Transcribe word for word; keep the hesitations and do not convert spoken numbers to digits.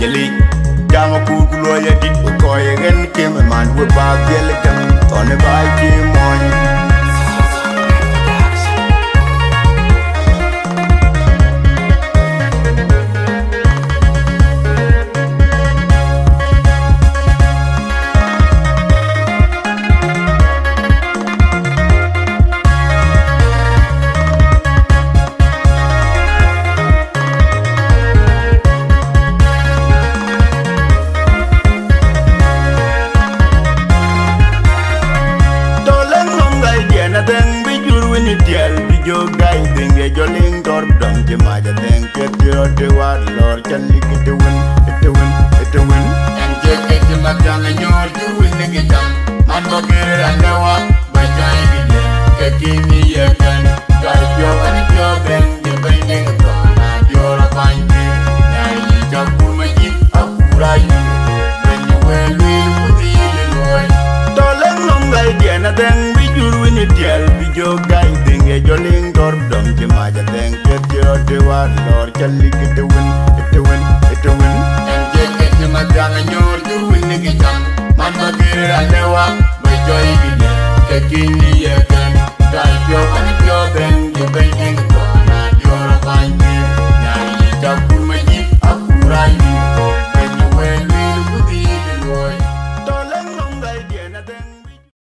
jeli jama kukulo ya dit ko yen kem man we ba gel dem tone ba ki moy Dial bijo gai dinge joling dor dom jemaja deng ketiro de war lor chali kete win kete win kete win en je kete maganga nyor du win nge jam man bo gere andawa bajai bide ketini yekan gai yo an yo ben je bay deng ko na yo ra banji nai jabu maji akura yu ben you well will put ile loy tolen nom gai diana deng bijur win dial bijo gai joling dor dom jemaja deng ketiro de war lor chali kete win kete win kete win en je kete maganga nyor du win nge jam man ba gere andawa bay joy bide ketini yekan gai yo an